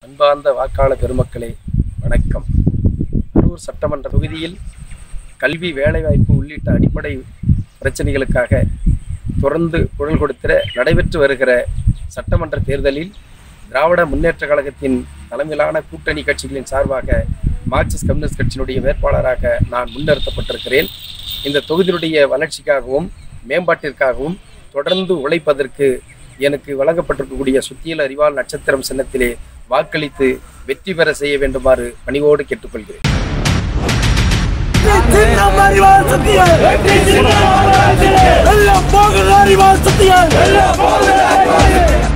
அன்பார்ந்த வாக்காளர் பெருமக்களே வணக்கம். அரூர் சட்டமன்ற தொகுதியில் கல்வி, வேலைவாய்ப்பு உள்ளிட்ட அடிப்படை பிரச்சனைகளுக்காக தொடர்ந்து குரல் கொடுத்த நடைபெற்று வருகிற சட்டமன்ற தேர்தலில் திராவிட முன்னேற்ற கழகத்தின் தலைமையிலான கூட்டணி கட்சிகளின் சார்பாக மார்க்சிஸ்ட் கம்யூனிஸ்ட் கட்சியினுடைய வேட்பாளராக நான் முன்னிறுத்தப்பட்டிருக்கிறேன். இந்த தொகுதியினுடைய வளர்ச்சிக்காகவும் மேம்பாட்டிற்காகவும் தொடர்ந்து உழைப்பதற்கு எனக்கு வழங்கப்பட்டிருக்கக்கூடிய சுத்தியல் அறிவால் நட்சத்திரம் சின்னத்திலே வாக்களித்து வெற்றி பெற செய்ய வேண்டுமாறு பணிவோடு கேட்டுக்கொள்கிறேன்.